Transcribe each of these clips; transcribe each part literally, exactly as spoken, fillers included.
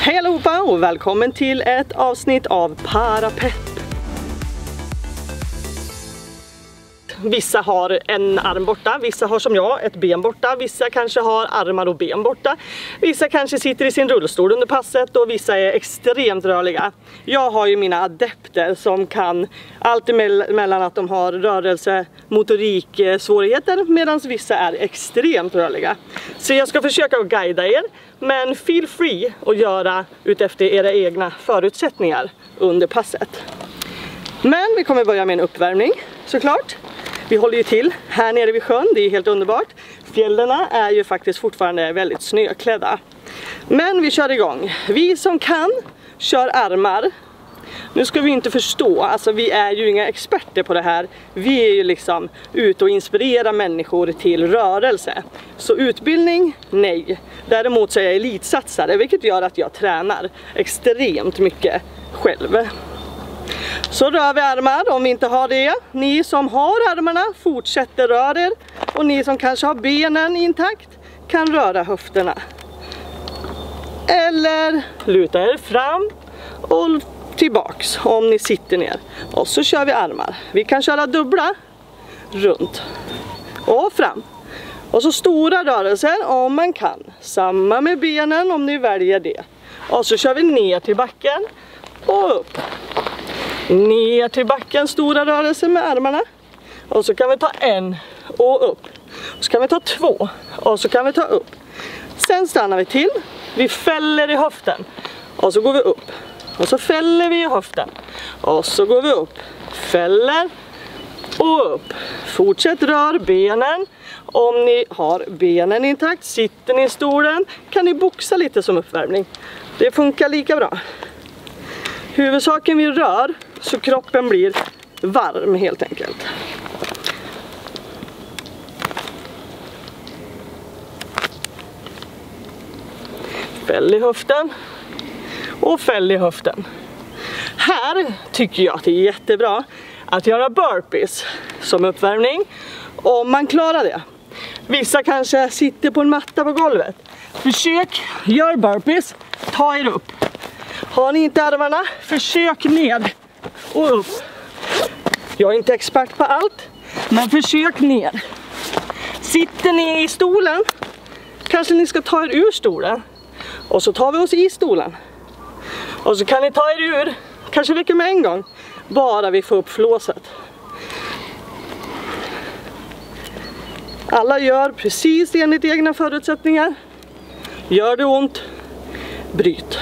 Hej allihopa och välkommen till ett avsnitt av Parapepp. Vissa har en arm borta, vissa har som jag ett ben borta, vissa kanske har armar och ben borta. Vissa kanske sitter i sin rullstol under passet och vissa är extremt rörliga. Jag har ju mina adepter som kan allt emellan att de har rörelse, motorik, svårigheter, medan vissa är extremt rörliga. Så jag ska försöka att guida er, men feel free att göra utefter era egna förutsättningar under passet. Men vi kommer börja med en uppvärmning såklart. Vi håller ju till här nere vid sjön, det är helt underbart. Fjällarna är ju faktiskt fortfarande väldigt snöklädda. Men vi kör igång. Vi som kan kör armar. Nu ska vi inte förstå, alltså vi är ju inga experter på det här. Vi är ju liksom ute och inspirera människor till rörelse. Så utbildning, nej. Däremot så är jag elitsatsare, vilket gör att jag tränar extremt mycket själv. Så rör vi armar om vi inte har det. Ni som har armarna fortsätter röra er. Och ni som kanske har benen intakt kan röra höfterna. Eller luta er fram och tillbaks om ni sitter ner. Och så kör vi armar. Vi kan köra dubbla runt och fram. Och så stora rörelser om man kan. Samma med benen om ni väljer det. Och så kör vi ner till backen och upp. Ner till backen, stora rörelser med armarna. Och så kan vi ta en och upp. Så kan vi ta två och så kan vi ta upp. Sen stannar vi till. Vi fäller i höften. Och så går vi upp. Och så fäller vi i höften. Och så går vi upp. Fäller och upp. Fortsätt rör benen. Om ni har benen intakt, sitter ni i stolen, kan ni boxa lite som uppvärmning. Det funkar lika bra. Huvudsaken vi rör så kroppen blir varm helt enkelt. Fäll i höften och fäll i höften. Här tycker jag att det är jättebra att göra burpees som uppvärmning om man klarar det. Vissa kanske sitter på en matta på golvet. Försök, gör burpees, ta er upp. Har ni inte armarna, försök ner och upp. Jag är inte expert på allt, men försök ner. Sitter ni i stolen, kanske ni ska ta er ur stolen. Och så tar vi oss i stolen. Och så kan ni ta er ur, kanske räcker med en gång. Bara vi får upp flåset. Alla gör precis enligt egna förutsättningar. Gör det ont, bryt.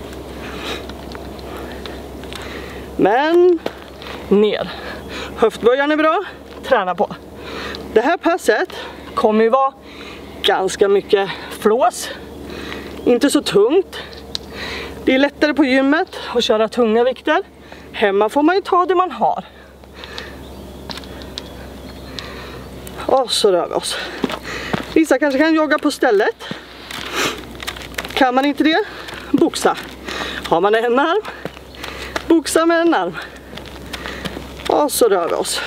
Men ner. Höftböjan är bra, träna på. Det här passet kommer ju vara ganska mycket flås. Inte så tungt. Det är lättare på gymmet att köra tunga vikter. Hemma får man ju ta det man har. Och så rör vi oss. Vissa kanske kan jogga på stället. Kan man inte det, boxa. Har man en arm, boxa med en arm. Och så rör vi oss.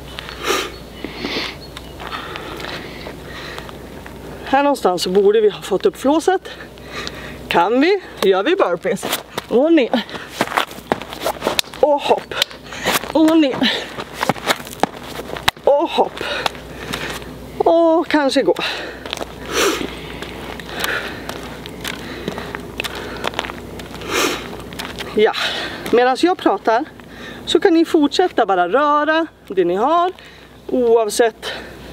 Här någonstans så borde vi ha fått upp flåset. Kan vi, gör vi burpees. Och ner. Och hopp. Och ner. Och hopp. Och kanske gå. Ja, medan jag pratar så kan ni fortsätta bara röra det ni har. Oavsett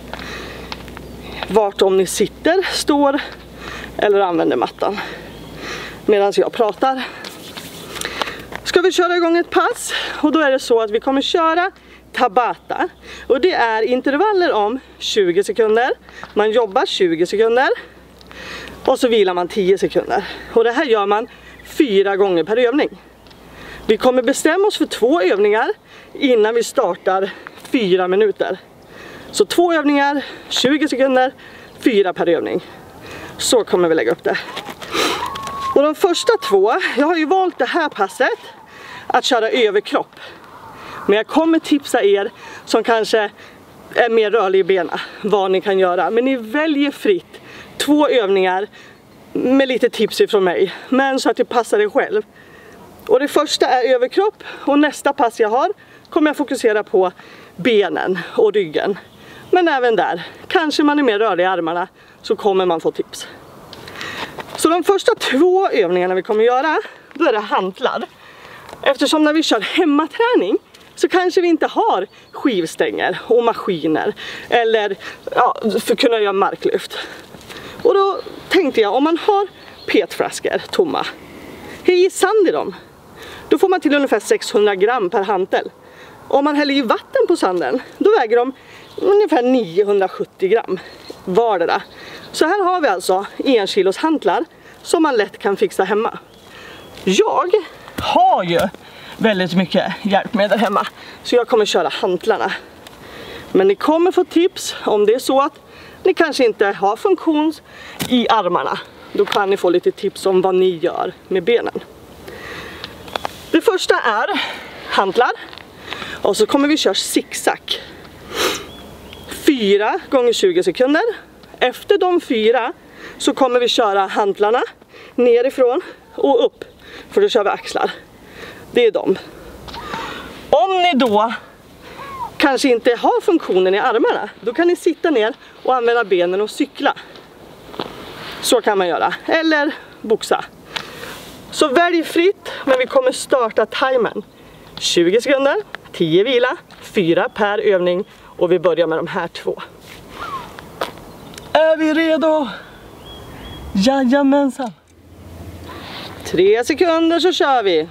vart om ni sitter, står eller använder mattan. Medan jag pratar ska vi köra igång ett pass. Och då är det så att vi kommer köra Tabata. Och det är intervaller om tjugo sekunder. Man jobbar tjugo sekunder. Och så vilar man tio sekunder. Och det här gör man fyra gånger per övning. Vi kommer bestämma oss för två övningar innan vi startar fyra minuter. Så två övningar, tjugo sekunder, fyra per övning. Så kommer vi lägga upp det. Och de första två, jag har ju valt det här passet att köra överkropp. Men jag kommer tipsa er som kanske är mer rörlig i benen vad ni kan göra. Men ni väljer fritt två övningar med lite tips ifrån mig, men så att det passar dig själv. Och det första är överkropp, och nästa pass jag har kommer jag fokusera på benen och ryggen. Men även där, kanske man är mer rörlig i armarna, så kommer man få tips. Så de första två övningarna vi kommer göra, då är det hantlar. Eftersom när vi kör hemmaträning så kanske vi inte har skivstänger och maskiner eller ja, för att kunna göra marklyft. Och då tänkte jag, om man har petflaskor tomma, häll i sand i dem. Då får man till ungefär sexhundra gram per hantel. Om man häller i vatten på sanden, då väger de ungefär niohundrasjuttio gram vardera. Så här har vi alltså en kilos hantlar som man lätt kan fixa hemma. Jag har ju väldigt mycket hjälpmedel hemma, så jag kommer köra hantlarna. Men ni kommer få tips om det är så att ni kanske inte har funktion i armarna. Då kan ni få lite tips om vad ni gör med benen. Det första är hantlar. Och så kommer vi köra zigzag. Fyra gånger tjugo sekunder. Efter de fyra så kommer vi köra hantlarna nerifrån och upp. För då kör vi axlar. Det är de. Om ni då kanske inte har funktionen i armarna, då kan ni sitta ner och använda benen och cykla. Så kan man göra. Eller boxa. Så välj fritt, men vi kommer starta timern. tjugo sekunder, tio vila, fyra per övning, och vi börjar med de här två. Är vi redo? Jajamensan. Tre sekunder så kör vi.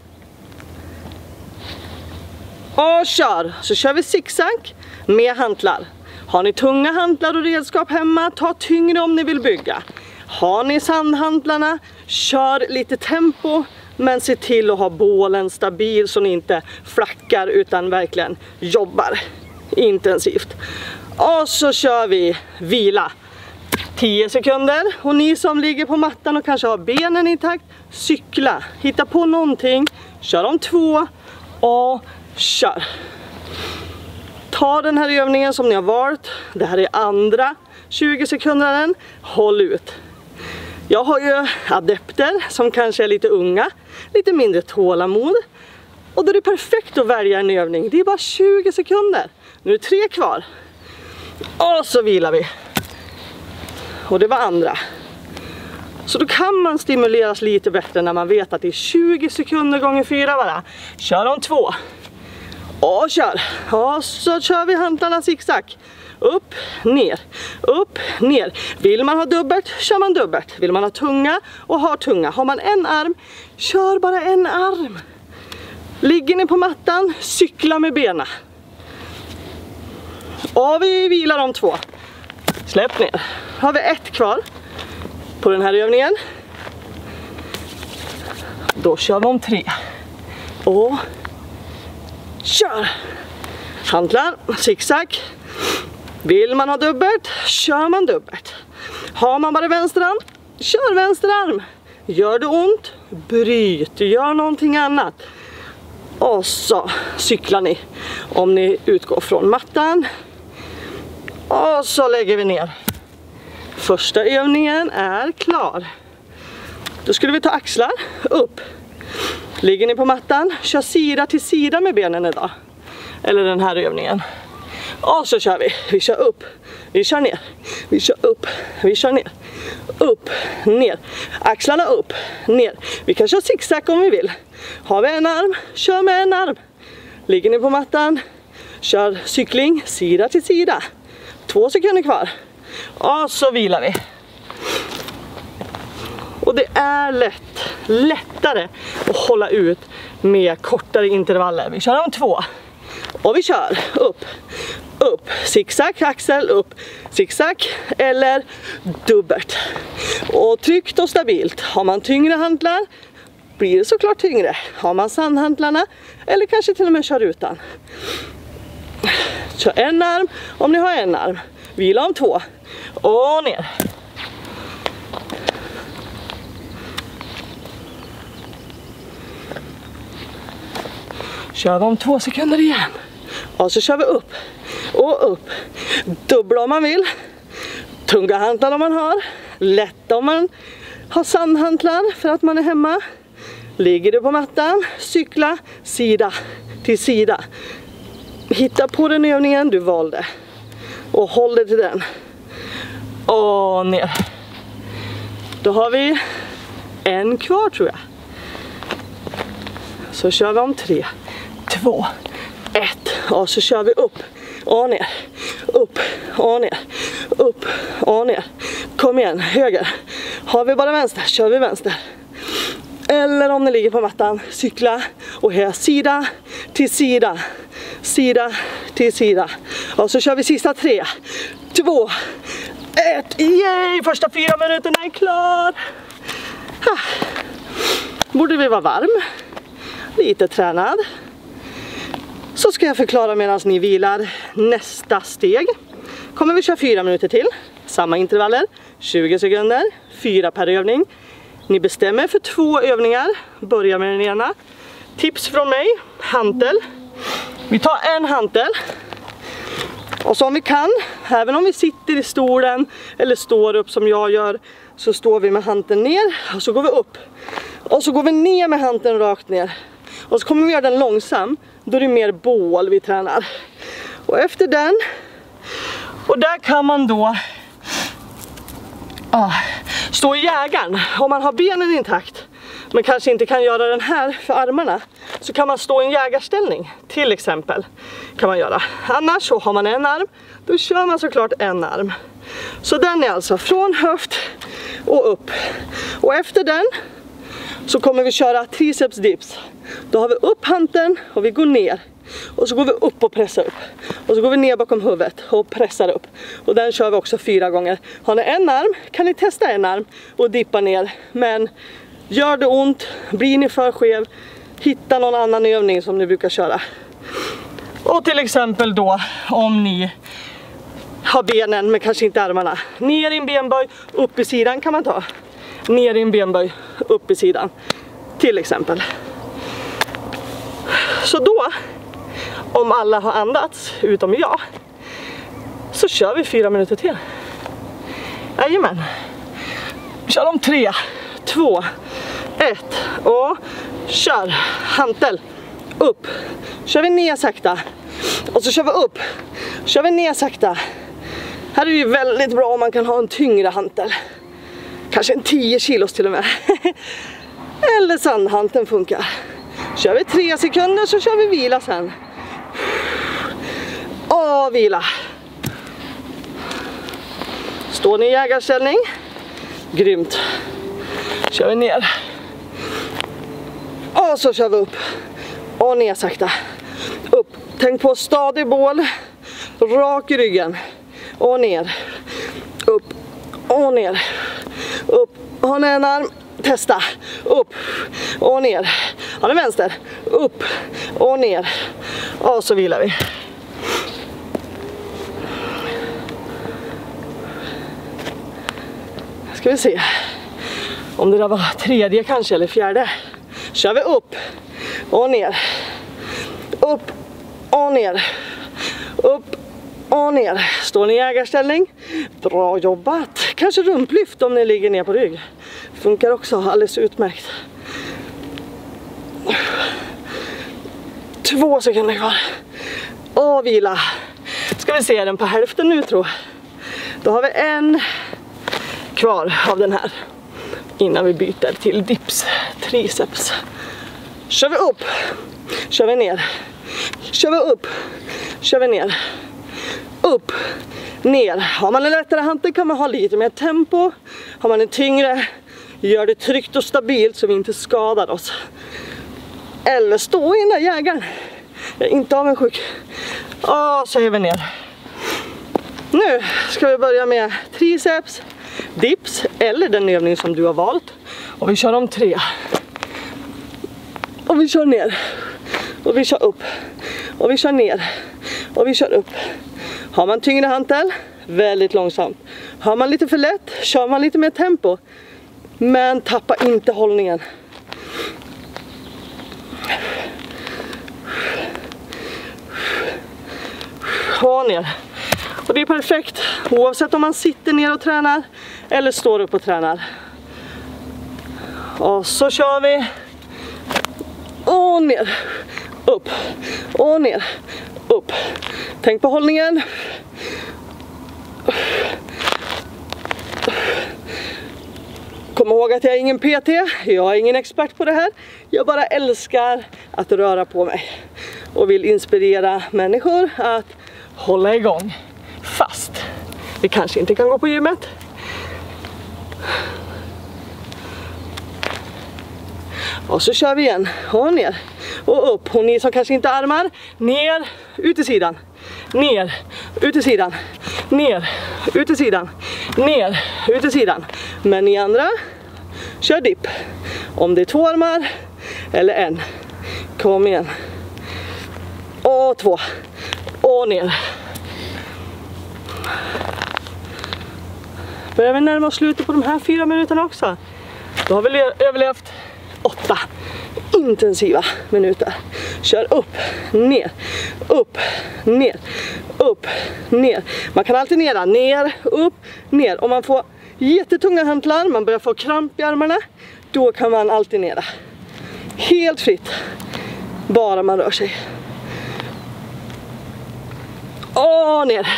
Och kör. Så kör vi zigzag med hantlar. Har ni tunga hantlar och redskap hemma, ta tyngre om ni vill bygga. Har ni sandhantlarna, kör lite tempo, men se till att ha bålen stabil så ni inte flackar utan verkligen jobbar intensivt. Och så kör vi vila. tio sekunder, och ni som ligger på mattan och kanske har benen i takt, cykla. Hitta på någonting, kör om två och kör. Ta den här övningen som ni har valt. Det här är andra tjugo sekunder. Håll ut. Jag har ju adepter som kanske är lite unga, lite mindre tålamod. Och då är det perfekt att välja en övning. Det är bara tjugo sekunder. Nu är det tre kvar. Och så vilar vi. Och det var andra. Så då kan man stimuleras lite bättre när man vet att det är tjugo sekunder gånger fyra bara. Kör om två. Och kör. Och så kör vi hantlarna zigzag. Upp, ner, upp, ner. Vill man ha dubbelt, kör man dubbelt. Vill man ha tunga och har tunga. Har man en arm, kör bara en arm. Ligger ni på mattan, cykla med benen. Och vi vilar om två. Släpp ner. Har vi ett kvar på den här övningen. Då kör vi om tre. Och kör. Hantlar, zigzag. Vill man ha dubbelt, kör man dubbelt. Har man bara vänster arm, kör vänster arm. Gör det ont, bryt, gör någonting annat. Och så cyklar ni om ni utgår från mattan. Och så lägger vi ner. Första övningen är klar. Då skulle vi ta axlar upp. Ligger ni på mattan, kör sida till sida med benen idag. Eller den här övningen. Och så kör vi. Vi kör upp. Vi kör ner. Vi kör upp. Vi kör ner. Upp. Ner. Axlarna upp. Ner. Vi kan köra zigzag om vi vill. Har vi en arm, kör med en arm. Ligger ni på mattan, kör cykling sida till sida. Två sekunder kvar. Och så vilar vi. Och det är lätt, lättare att hålla ut med kortare intervaller. Vi kör om två. Och vi kör upp, upp, zigzag, axel, upp, zigzag eller dubbelt. Och tryggt och stabilt. Har man tyngre hantlar blir det såklart tyngre. Har man sandhantlarna eller kanske till och med kör utan. Kör en arm om ni har en arm. Vila om två. Och ner. Kör vi om två sekunder igen. Och så kör vi upp. Och upp. Dubbla om man vill. Tunga hantlar om man har. Lätta om man har sandhantlar för att man är hemma. Ligger du på mattan, cykla sida till sida. Hitta på den övningen du valde. Och håll dig till den. Och ner. Då har vi en kvar tror jag. Så kör vi om tre, två, ett. Och så kör vi upp och ner. Upp och ner. Upp och ner. Kom igen, höger. Har vi bara vänster, kör vi vänster. Eller om ni ligger på mattan, cykla och här sida till sida. Sida till sida. Och så kör vi sista tre, två, ett. Yay! Första fyra minuterna är klar. Ha. Borde vi vara varm. Lite tränad. Så ska jag förklara medan ni vilar nästa steg. Kommer vi köra fyra minuter till. Samma intervaller. tjugo sekunder. Fyra per övning. Ni bestämmer för två övningar. Börja med den ena. Tips från mig. Hantel. Vi tar en hantel. Och så om vi kan, även om vi sitter i stolen eller står upp som jag gör, så står vi med hanteln ner och så går vi upp. Och så går vi ner med hanteln rakt ner. Och så kommer vi göra den långsam. Då är det mer bål vi tränar. Och efter den. Och där kan man då ah, stå i jägaren. Om man har benen intakt. Men kanske inte kan göra den här för armarna. Så kan man stå i en jägarställning. Till exempel. Kan man göra. Annars så har man en arm. Då kör man såklart en arm. Så den är alltså från höft och upp. Och efter den. Så kommer vi köra triceps dips. Då har vi upp handen och vi går ner. Och så går vi upp och pressar upp. Och så går vi ner bakom huvudet och pressar upp. Och den kör vi också fyra gånger. Har ni en arm kan ni testa en arm och dippa ner. Men gör det ont, blir ni för skev, hitta någon annan övning som ni brukar köra. Och till exempel då om ni har benen men kanske inte armarna. Ner i en benböj, upp i sidan kan man ta. Ner i en benböj, upp i sidan. Till exempel. Så då, om alla har andats, utom jag, så kör vi fyra minuter till. Jajamän. Vi kör om tre, två, ett och kör. Hantel, upp. Kör vi ner sakta. Och så kör vi upp. Kör vi ner sakta. Här är det ju väldigt bra om man kan ha en tyngre hantel. Kanske en tio kilos till och med. Eller sandhanteln funkar. Kör vi tre sekunder så kör vi vila sen. Och vila. Står ni i jägarställning? Grymt. Kör vi ner. Och så kör vi upp. Och ner sakta. Upp. Tänk på stadig bål. Rak i ryggen. Och ner. Upp. Och ner. Upp. Har ni en arm? Testa. Upp. Och ner. Har ni vänster? Upp. Och ner. Och så vilar vi. Ska vi se. Om det där var tredje kanske eller fjärde. Kör vi upp. Och ner. Upp. Och ner. Upp. Och ner. Står ni i ägarställning? Bra jobbat. Kanske rumplyft om ni ligger ner på rygg. Funkar också alldeles utmärkt. Två sekunder kvar. Och vila. Ska vi se den på hälften nu tror jag. Då har vi en kvar av den här. Innan vi byter till dips. Triceps. Kör vi upp. Kör vi ner. Kör vi upp. Kör vi ner. Upp. Ner. Har man en lättare hantel kan man ha lite mer tempo. Har man en tyngre, gör det tryggt och stabilt så vi inte skadar oss. Eller stå i den där jägaren. Jag är inte avundsjuk. Och så är vi ner. Nu ska vi börja med triceps, dips eller den övning som du har valt. Och vi kör om tre. Och vi kör ner. Och vi kör upp. Och vi kör ner. Och vi kör upp. Har man tyngre hantel, väldigt långsamt. Har man lite för lätt, kör man lite mer tempo. Men tappa inte hållningen. Och ner. Och det är perfekt oavsett om man sitter ner och tränar eller står upp och tränar. Och så kör vi. Och ner. Upp. Och ner. Upp. Tänk på hållningen. Kom ihåg att jag är ingen P T. Jag är ingen expert på det här. Jag bara älskar att röra på mig. Och vill inspirera människor att hålla igång. Fast vi kanske inte kan gå på gymmet. Och så kör vi igen. Och ner. Och upp. Och ni som kanske inte har armar. Ner. Ut i sidan. Ner. Ut i sidan. Ner. Ut i sidan. Ner. Ut i sidan. Men ni andra. Kör dipp. Om det är två armar. Eller en. Kom igen. Och två. Och ner. Börjar vi närma oss slutet på de här fyra minuterna också. Då har vi överlevt åtta intensiva minuter. Kör upp, ner, upp, ner, upp, ner. Man kan alltid nera, ner, upp, ner. Om man får jättetunga hantlar, man börjar få kramp i armarna, då kan man alltid nera. Helt fritt, bara man rör sig. Och ner.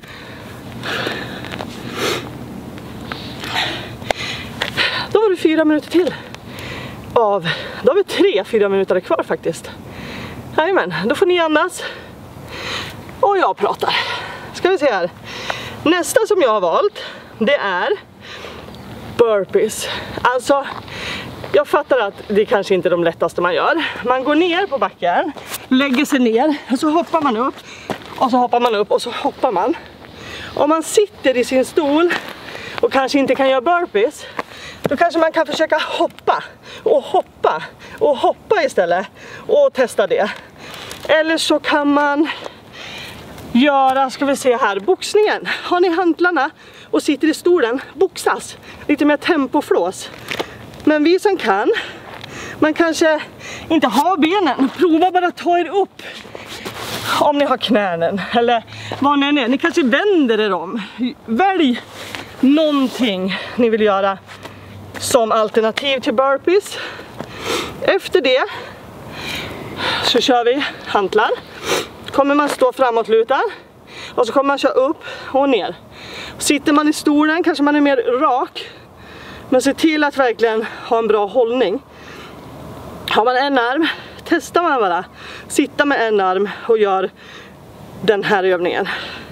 Då var det fyra minuter till. Av, då har vi tre, fyra minuter kvar faktiskt. Jajamän, då får ni andas. Och jag pratar. Ska vi se här. Nästa som jag har valt, det är burpees. Alltså, jag fattar att det kanske inte är de lättaste man gör. Man går ner på backen, lägger sig ner, och så hoppar man upp. Och så hoppar man upp och så hoppar man. Om man sitter i sin stol och kanske inte kan göra burpees, då kanske man kan försöka hoppa och hoppa och hoppa istället och testa det. Eller så kan man göra, ska vi se här, boxningen. Har ni hantlarna och sitter i stolen, boxas. Lite mer tempoflås. Men vi som kan, man kanske inte har benen, prova bara att ta er upp. Om ni har knänen eller vad ni är. Ni kanske vänder er om. Välj någonting ni vill göra som alternativ till burpees. Efter det så kör vi hantlar. Kommer man stå framåtlutad och så kommer man köra upp och ner. Sitter man i stolen kanske man är mer rak. Men se till att verkligen ha en bra hållning. Har man en arm, testar man bara. Sitta med en arm och gör den här övningen.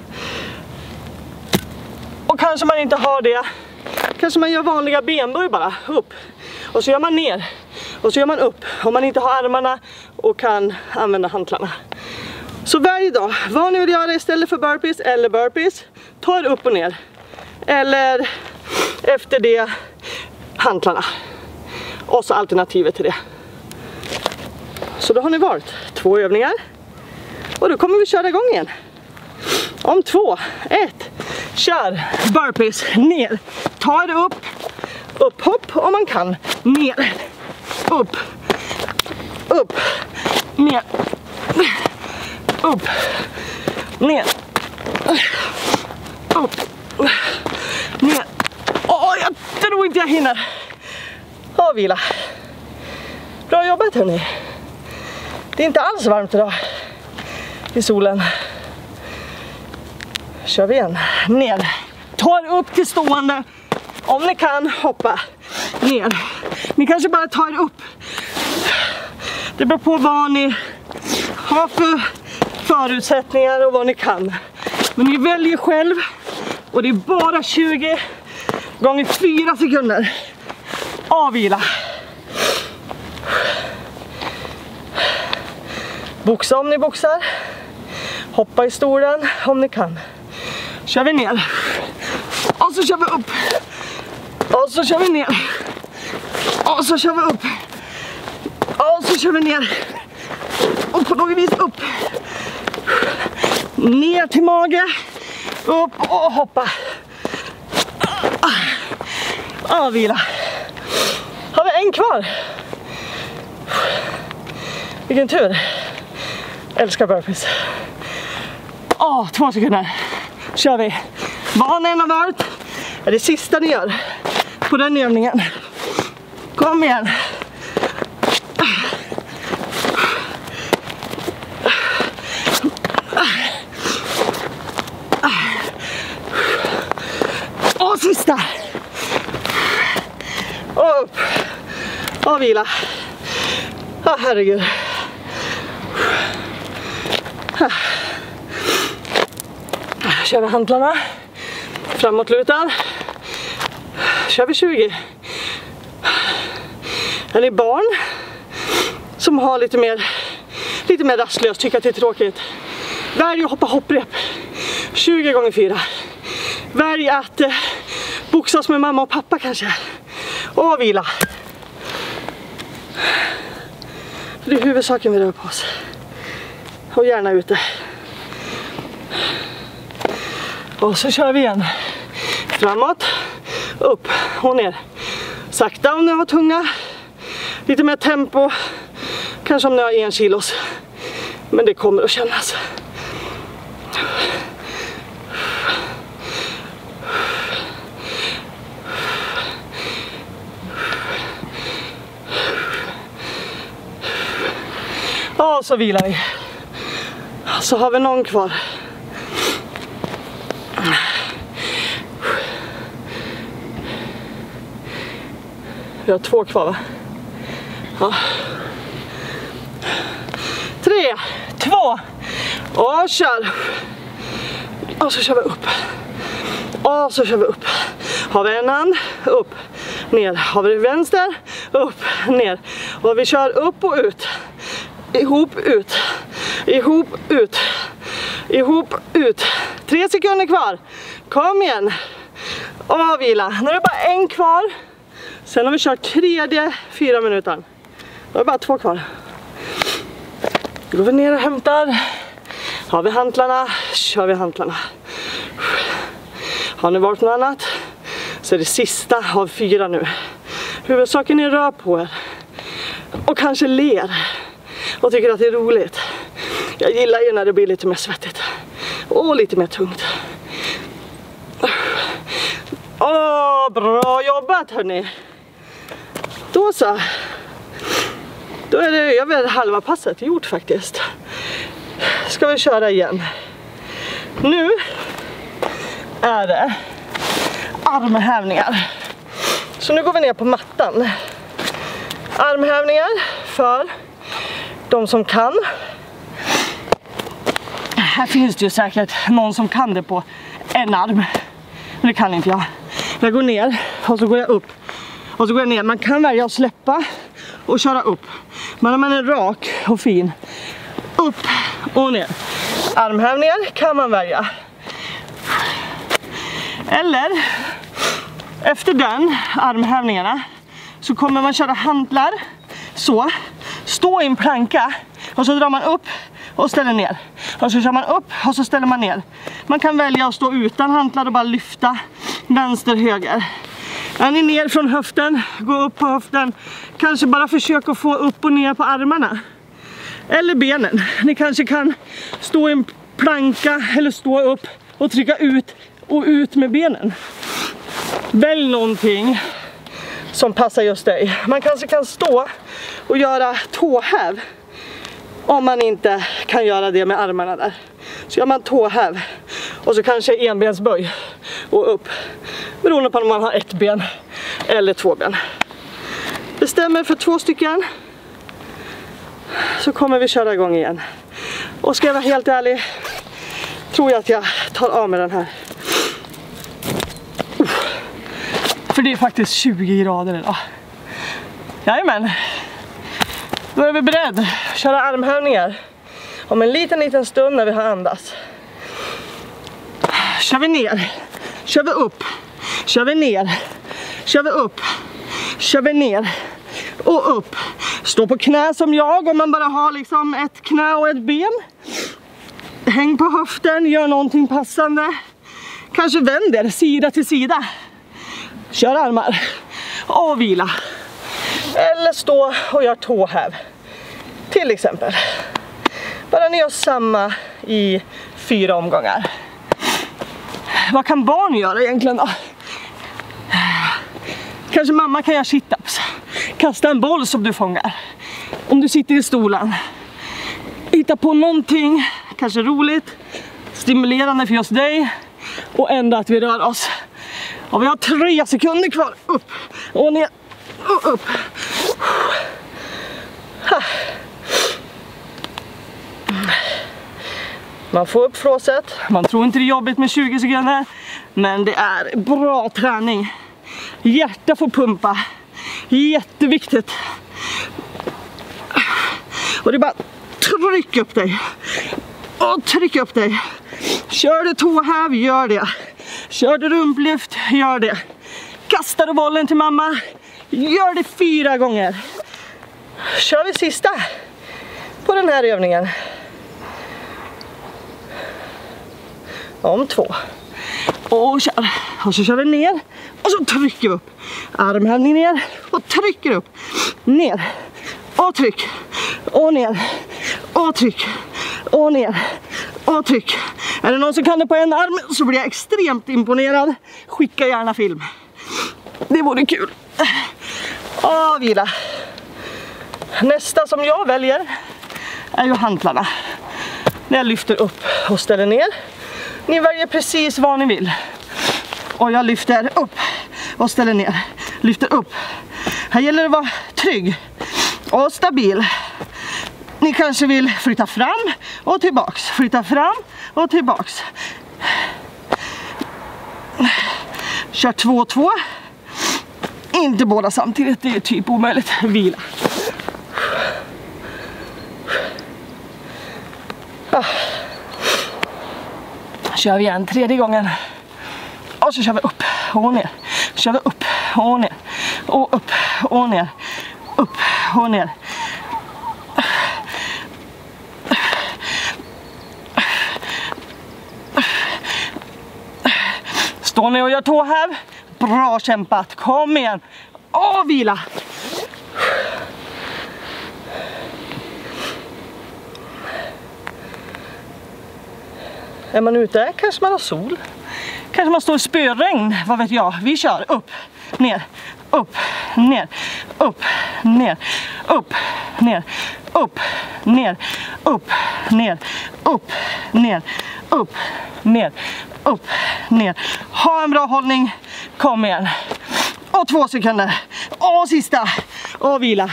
Och kanske man inte har det. Kanske man gör vanliga benböj bara, upp. Och så gör man ner. Och så gör man upp. Om man inte har armarna och kan använda hantlarna. Så varje dag, vad ni vill göra istället för burpees eller burpees, ta er upp och ner. Eller efter det, hantlarna. Och så alternativet till det. Så då har ni valt två övningar. Och då kommer vi köra igång igen. Om två, ett, kör burpees, ner. Ta er upp, upp, hopp om man kan. Ner, upp, upp, ner, upp, ner, upp, ner. Åh, jag tror inte jag hinner. Och vila. Bra jobbat hörni. Det är inte alls varmt idag i solen. Kör vi igen. Ner. Ta upp till stående. Om ni kan, hoppa ner. Ni kanske bara tar er upp. Det beror på vad ni har för förutsättningar och vad ni kan. Men ni väljer själv. Och det är bara tjugo gånger fyra sekunder. Avvila. Boxa om ni boxar. Hoppa i stolen om ni kan. Kör vi ner. Och så kör vi upp. Och så kör vi ner. Och så kör vi upp. Och så kör vi ner. Och på något vis upp. Ner till mage. Upp och hoppa. Avvila. Har vi en kvar? Vilken tur. Älskar burpees. Åh, två sekunder. Kör vi. Vad ni än har varit är det sista ni gör på den övningen. Kom igen. Och sista. Och upp. Och vila. Ja, herregud. Kör vi hantlarna. Framåtlutad. Kör vi tjugo. Är ni barn som har lite mer lite mer rastlöst, tycker att det är tråkigt, välj att hoppa hopprep tjugo gånger fyra. Välj att eh, boxas med mamma och pappa kanske. Och vila. Det är huvudsaken vi rör på oss. Och gärna ute. Och så kör vi igen. Framåt, upp och ner. Sakta om ni har tunga. Lite mer tempo. Kanske om ni har en kilos. Men det kommer att kännas. Och så vilar vi. Så har vi någon kvar. Vi har två kvar, va? Ja. Tre, två och kör. Och så kör vi upp. Och så kör vi upp. Har vi en hand, upp, ner. Har vi vänster, upp, ner. Och vi kör upp och ut. Ihop, ut. Ihop, ut. Ihop, ut. Tre sekunder kvar. Kom igen. Och vila. Nu är det bara en kvar. Sen har vi kört tredje fyra minuter. Då är det bara två kvar. Då går vi ner och hämtar. Har vi hantlarna, kör vi hantlarna. Har ni varit något annat så är det sista av fyra nu. Huvudsaken är rör på er. Och kanske ler. Och tycker att det är roligt. Jag gillar ju när det blir lite mer svettigt. Och lite mer tungt. Åh, bra jobbat hörni. Då så. Då är det över halva passet gjort faktiskt. Ska vi köra igen. Nu är det armhävningar. Så nu går vi ner på mattan. Armhävningar för de som kan. Här finns det ju säkert någon som kan det på en arm. Men det kan inte jag. Jag går ner och så går jag upp. Och så går jag ner. Man kan välja att släppa och köra upp. Men när man är rak och fin. Upp och ner. Armhävningar kan man välja. Eller efter den armhävningarna så kommer man köra hantlar. Så. Stå i en planka. Och så drar man upp och ställer ner. Och så kör man upp och så ställer man ner. Man kan välja att stå utan hantlar och bara lyfta vänster, höger. Är ni ner från höften, gå upp på höften. Kanske bara försöka få upp och ner på armarna. Eller benen. Ni kanske kan stå i en planka eller stå upp och trycka ut och ut med benen. Välj någonting som passar just dig. Man kanske kan stå och göra tåhäv. Om man inte kan göra det med armarna där. Så gör man tåhäv. Och så kanske enbensböj. Och upp. Beroende på om man har ett ben. Eller två ben. Bestämmer för två stycken. Så kommer vi köra igång igen. Och ska jag vara helt ärlig. Tror jag att jag tar av med den här. Uff. För det är faktiskt tjugo grader idag. Jajamän. Då är vi beredda att köra armhävningar om en liten liten stund när vi har andats. Kör vi ner, kör vi upp, kör vi ner, kör vi upp, kör vi ner och upp. Stå på knä som jag om man bara har liksom ett knä och ett ben. Häng på höften, gör någonting passande. Kanske vänder sida till sida. Kör armar och vila. Eller stå och gör tåhäv. Till exempel. Bara ni gör samma i fyra omgångar. Vad kan barn göra egentligen då? Kanske mamma kan göra sit-ups. Kasta en boll som du fångar. Om du sitter i stolen. Hitta på någonting, kanske roligt, stimulerande för just dig. Och ändå att vi rör oss. Och vi har tre sekunder kvar. Upp och ner och upp. Man får upp flåset. Man tror inte det är jobbigt med tjugo sekunder. Men det är bra träning. Hjärta får pumpa. Jätteviktigt. Och det är bara tryck upp dig. Och tryck upp dig. Kör du tåhäv, gör det. Kör du rumplyft, gör det. Kastar du bollen till mamma, gör det fyra gånger. Kör vi sista på den här övningen. Om två. Och kör. Och så kör vi ner. Och så trycker vi upp. Armhävning ner. Och trycker upp. Ner. Och tryck. Och ner. Och tryck. Och ner. Och tryck. Är det någon som kan det på en arm så blir jag extremt imponerad. Skicka gärna film. Det vore kul. Och vila. Nästa som jag väljer är ju hantlarna. När jag lyfter upp och ställer ner. Ni väljer precis vad ni vill. Och jag lyfter upp och ställer ner. Lyfter upp. Här gäller det att vara trygg och stabil. Ni kanske vill flytta fram och tillbaks. Flytta fram och tillbaks. Kör två två. Inte båda samtidigt. Det är typ omöjligt. Vila. Ah. Kör vi igen tredje gången. Och så kör vi upp och ner. Kör vi upp och ner. Och upp och ner. Upp och ner. Står ni och gör tåhäv? Bra kämpat. Kom igen. Och vila. Är man ute kanske man har sol. Kanske man står i spöregn. Vad vet jag. Vi kör upp, ner, upp, ner, upp, ner, upp, ner, upp, ner, upp, ner, upp, ner, upp, ner, upp, ner. Ha en bra hållning. Kom igen. Och två sekunder. Och sista. Och vila.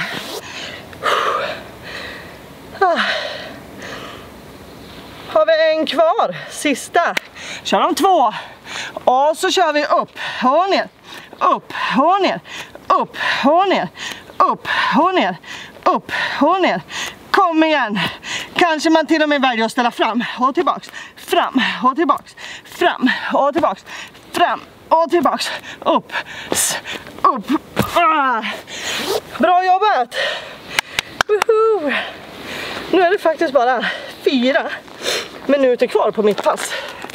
Har vi en kvar. Sista. Kör de två. Och så kör vi upp och ner. Upp och ner. Upp och ner. Upp och ner. Upp och ner. Kom igen. Kanske man till och med väljer att ställa fram och tillbaks. Fram och tillbaks. Fram och tillbaks. Fram och tillbaks. Upp. Upp. Ah. Bra jobbat. Woohoo. Nu är det faktiskt bara fyra minuter kvar på mitt pass.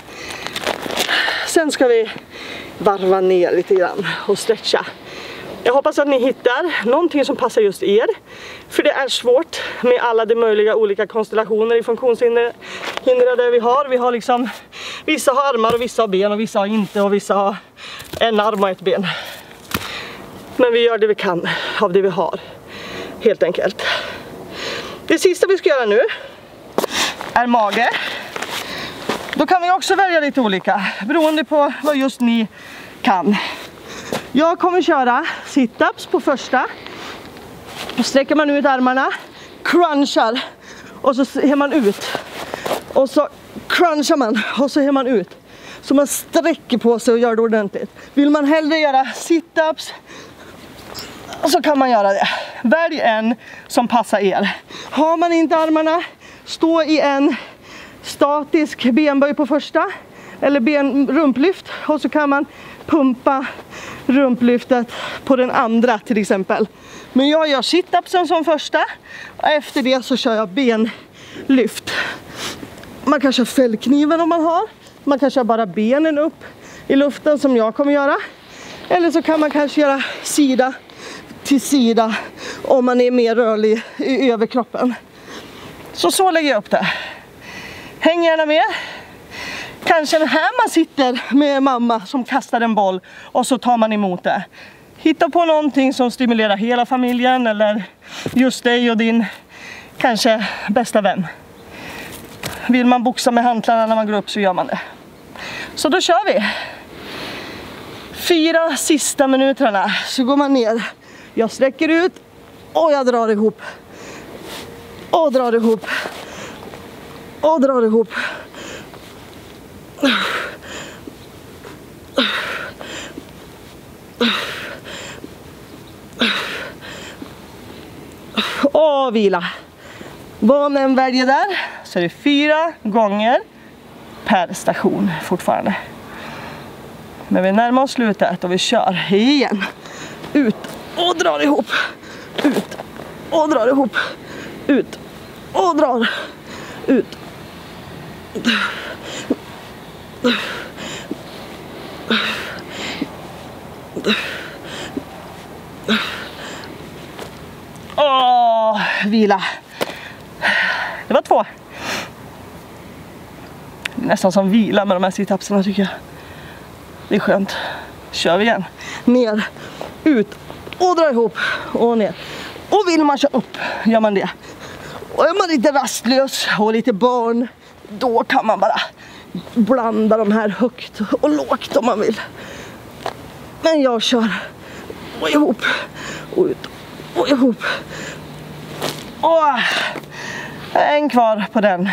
Sen ska vi varva ner lite grann och stretcha. Jag hoppas att ni hittar någonting som passar just er. För det är svårt med alla de möjliga olika konstellationer i funktionshindrade vi har. Vi har liksom, vissa har armar och vissa har ben och vissa har inte och vissa har en arm och ett ben. Men vi gör det vi kan av det vi har, helt enkelt. Det sista vi ska göra nu är mage. Då kan vi också välja lite olika, beroende på vad just ni kan. Jag kommer köra sit-ups på första. Då sträcker man ut armarna, crunchar och så ser man ut. Och så crunchar man och så ser man ut. Så man sträcker på sig och gör det ordentligt. Vill man hellre göra sit-ups så kan man göra det. Välj en som passar er. Har man inte armarna, stå i en statisk benböj på första eller ben, rumplyft och så kan man pumpa rumplyftet på den andra till exempel. Men jag gör sit-upsen som första och efter det så kör jag benlyft. Man kan köra fällkniven om man har. Man kan köra bara benen upp i luften som jag kommer göra. Eller så kan man kanske göra sida till sida om man är mer rörlig i överkroppen. Så så lägger jag upp det. Häng gärna med. Kanske här man sitter med mamma som kastar en boll och så tar man emot det. hitta på någonting som stimulerar hela familjen eller just dig och din kanske bästa vän. Vill man boxa med hantlarna när man går upp så gör man det. Så då kör vi. Fyra sista minuterna så går man ner. Jag sträcker ut och jag drar ihop. Och drar ihop. Och drar ihop. Och vila. Vad man väljer där så är det fyra gånger per station fortfarande. Men vi närmar oss slutet och vi kör igen. Ut och drar ihop. Ut och drar ihop. Ut och drar. Ut. Åh, vila. Det var två. Nästan som vila med de här sit-upsarna tycker jag. Det är skönt. Kör vi igen. Ner, ut och dra ihop och ner. Och vill man köra upp gör man det. Och är man lite rastlös och lite barn, då kan man bara blanda de här högt och lågt om man vill. Men jag kör och ihop och ut och ihop. Och en kvar på den.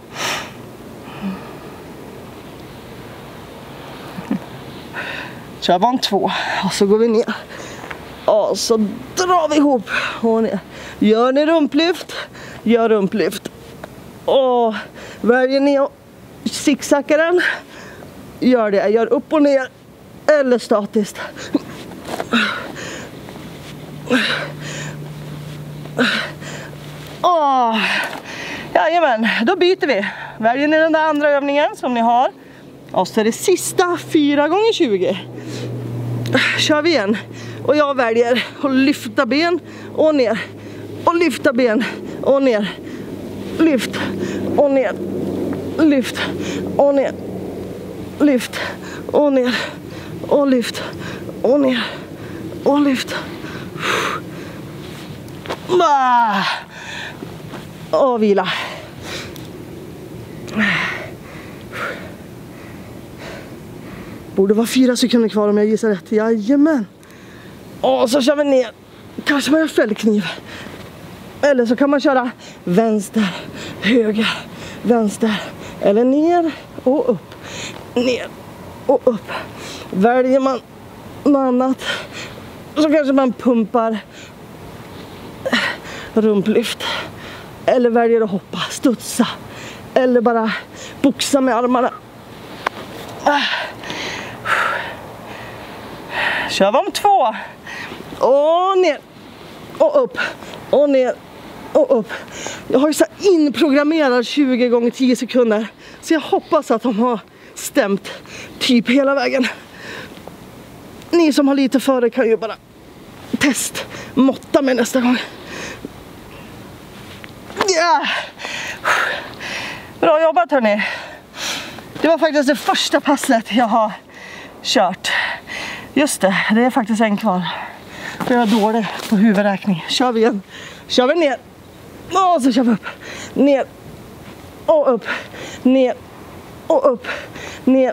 Kör van två och så går vi ner. Och så drar vi ihop och ner. Gör ni rumplyft, gör rumplyft. Och väljer ni och zigzacka den, gör det. Gör upp och ner eller statiskt. Åh, jajamän, då byter vi. Väljer ni den där andra övningen som ni har. Och så är det sista fyra gånger tjugo. Kör vi igen. Och jag väljer att lyfta ben och ner. Och lyfta ben och ner. Lyft och ner. Lyft och ner. Lyft och ner. Och lyft och ner. Och lyft. Och vila. Borde vara fyra sekunder kvar om jag gissar rätt. Jajamän. Och så kör vi ner. Kanske man gör fällkniv. Eller så kan man köra vänster, höger, vänster. Eller ner och upp. Ner och upp. Väljer man något annat så kanske man pumpar rumplyft. Eller väljer att hoppa, studsa. Eller bara boxa med armarna. Kör vi om två. Och ner. Och upp. Och ner. Och upp. Jag har ju så inprogrammerad tjugo gånger tio sekunder. Så jag hoppas att de har stämt typ hela vägen. Ni som har lite före kan ju bara test. Måtta med nästa gång. Ja. Bra jobbat hörni. Det var faktiskt det första passet jag har kört. Just det, det är faktiskt en kvar. För jag är dålig på huvudräkning. Kör vi igen. Kör vi ner. Och så kör vi upp. Ner. Och upp. Ner. Och upp. Ner.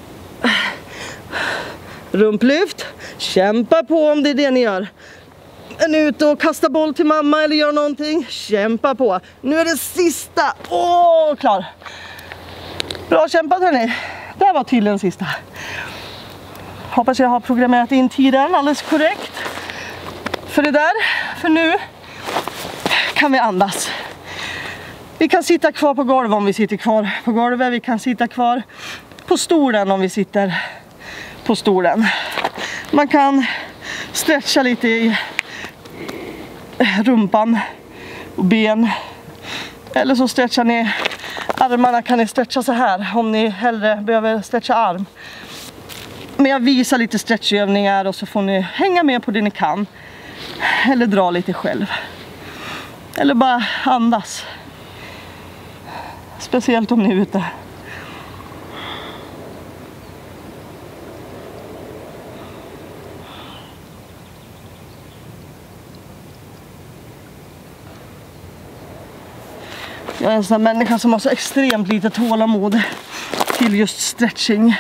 Rumplyft. Kämpa på om det är det ni gör. Är ni ute och kastar boll till mamma eller gör någonting? Kämpa på. Nu är det sista. Åh, klar. Bra kämpat hörni. Det var tydligen sista. Hoppas jag har programmerat in tiden alldeles korrekt. För det där. För nu kan vi andas. Vi kan sitta kvar på golvet om vi sitter kvar på golvet. Vi kan sitta kvar på stolen om vi sitter på stolen. Man kan stretcha lite i rumpan och ben. Eller så stretchar ni armarna, kan ni stretcha så här om ni hellre behöver stretcha arm. Men jag visar lite stretchövningar och så får ni hänga med på det ni kan. Eller dra lite själv. Eller bara andas. Speciellt om ni är ute. Jag är en sån här människa som har så extremt lite tålamod till just stretching.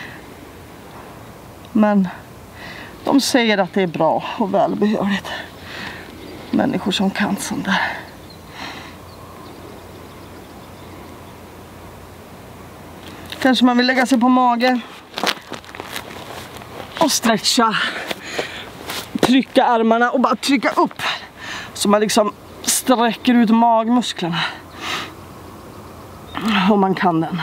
Men de säger att det är bra och välbehövligt. Människor som kan sånt där. Kanske man vill lägga sig på mage och stretcha. Trycka armarna och bara trycka upp. Så man liksom sträcker ut magmusklerna. Om man kan den.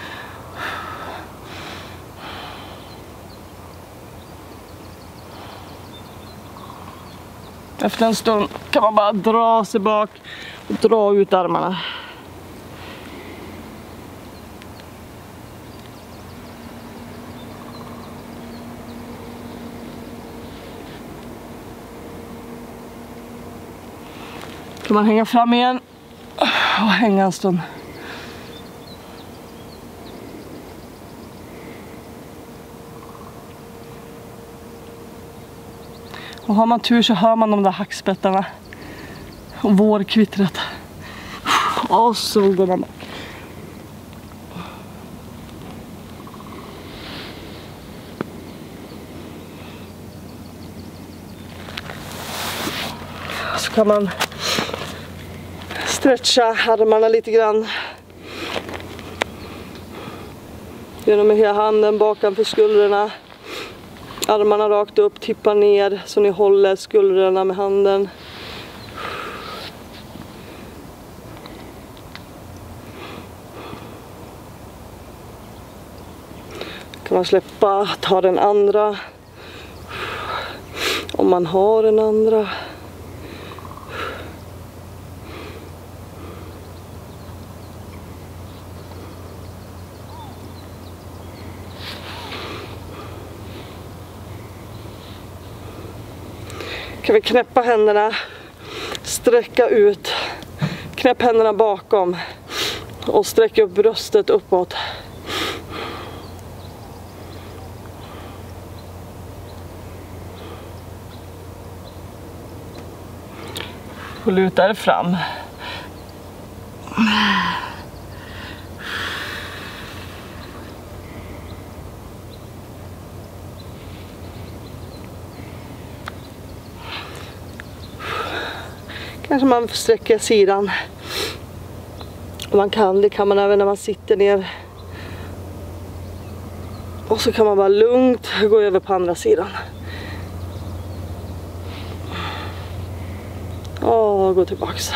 Efter en stund kan man bara dra sig bak och dra ut armarna. Kan man hänga fram igen och hänga en stund. Och har man tur så hör man de där hackspettarna och vårkvittret. Och så går man bak. Så kan man stretcha armarna lite grann. Genom hela handen bakanför skuldrorna. Armarna rakt upp, tippar ner så ni håller skuldrorna med handen. Kan man släppa, ta den andra. Om man har den andra. Kan vi knäppa händerna, sträcka ut, knäpp händerna bakom och sträcka upp bröstet uppåt. Och luta er fram. Kanske man sträcker sidan. Om man kan, det kan man även när man sitter ner. Och så kan man bara lugnt gå över på andra sidan. Och gå tillbaks.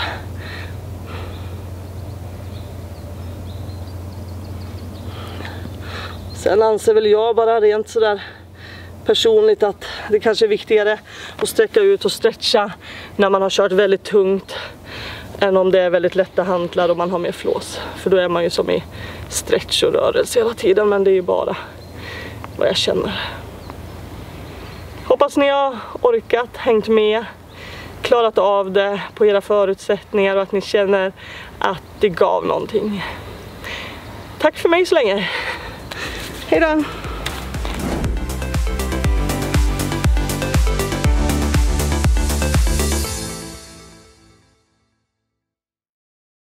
Sen anser väl jag bara rent sådär personligt att det kanske är viktigare att sträcka ut och stretcha när man har kört väldigt tungt än om det är väldigt lätta hantlar och man har mer flås. För då är man ju som i stretch och rörelse hela tiden, men det är ju bara vad jag känner. Hoppas ni har orkat, hängt med, klarat av det på era förutsättningar och att ni känner att det gav någonting. Tack för mig så länge. Hej då!